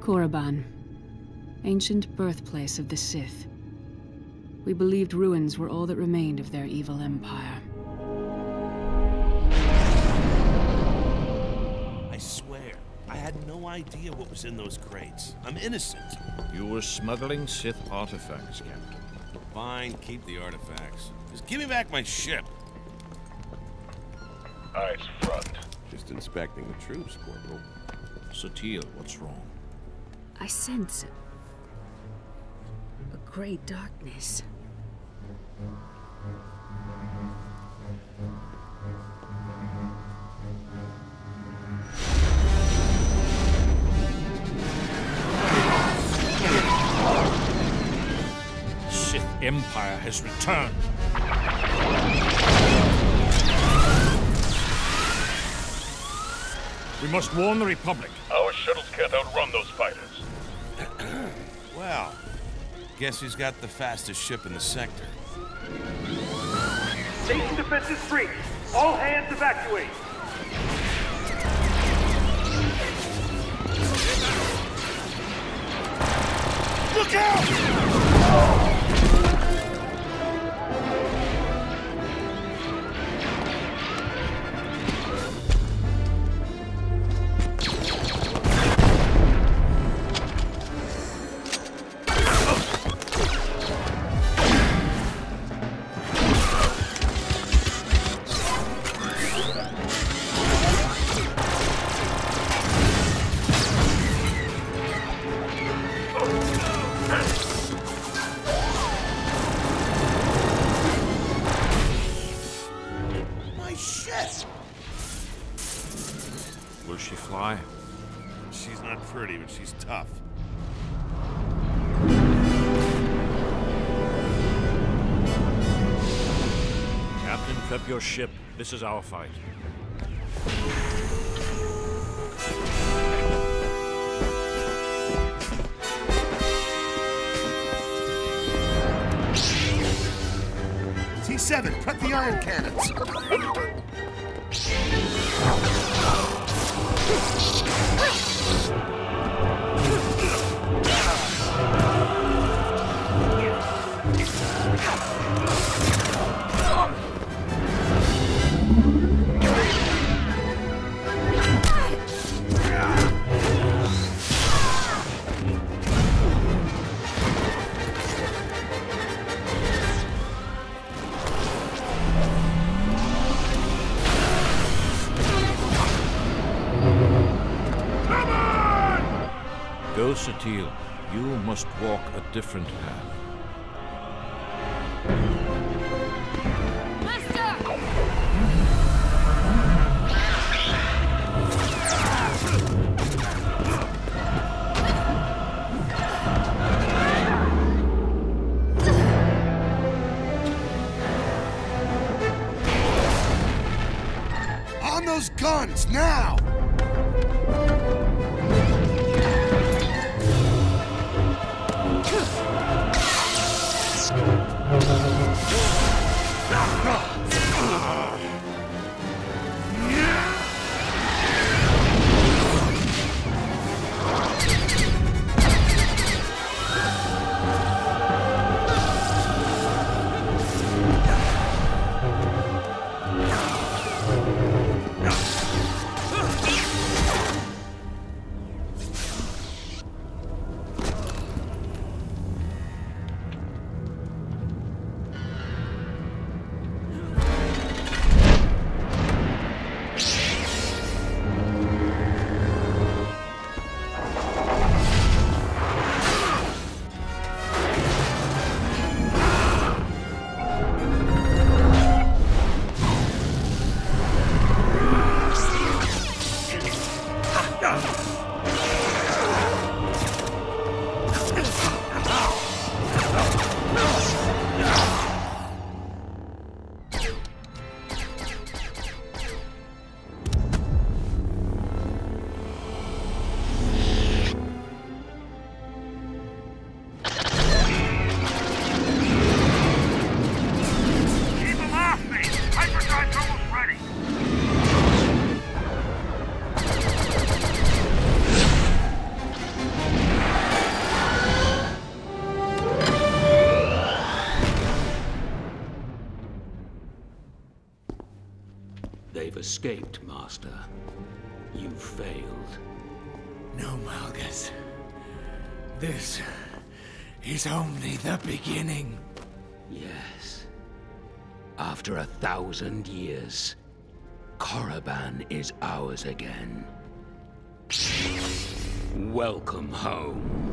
Korriban, ancient birthplace of the Sith. We believed ruins were all that remained of their evil empire. I swear, I had no idea what was in those crates. I'm innocent. You were smuggling Sith artifacts, Captain. Fine, keep the artifacts. Just give me back my ship. Eyes front. Just inspecting the troops, Corporal. Satele, what's wrong? I sense a great darkness. Sith Empire has returned. We must warn the Republic. Our shuttles can't outrun those fighters. Well, guess who's got the fastest ship in the sector? Station defenses breach. All hands evacuate. Look out! Will she fly? She's not pretty, but she's tough. Captain, prep your ship. This is our fight. T7, prep the iron cannons. Go, Satele. You must walk a different path. On those guns, now! They've escaped, Master. You failed. No, Malgus. This is only the beginning. Yes. After 1,000 years, Korriban is ours again. Welcome home.